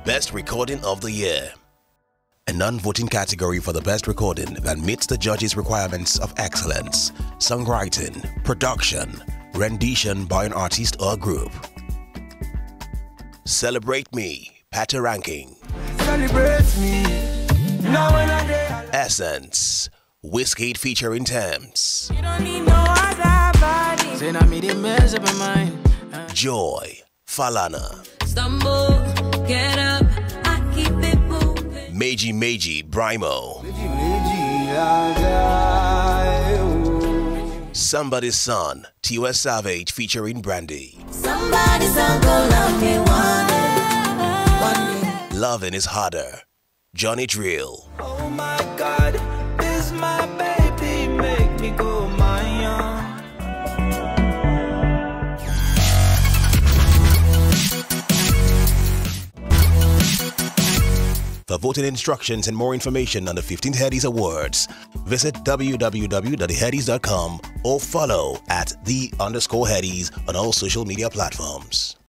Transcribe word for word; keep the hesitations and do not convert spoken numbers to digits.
Best Recording of the Year. A non-voting category for the best recording that meets the judges' requirements of excellence, songwriting, production, rendition by an artist or group. Celebrate Me, Pata Ranking. Celebrate me. Now when I get Essence, Whiskey featuring Thames. you don't need no other body. Say now me the mess up in mind. Joy, Falana. Stumble, get up, I keep it moving. Meiji Meiji, Brimo. Somebody's Son, T O S Savage featuring Brandy. Somebody's gonna love me one day, one day. Loving is Harder, Johnny Drill. Oh my God, this my baby make me go my own. For voting instructions and more information on the fifteenth Headies Awards, visit w w w dot the headies dot com or follow at the underscore Headies on all social media platforms.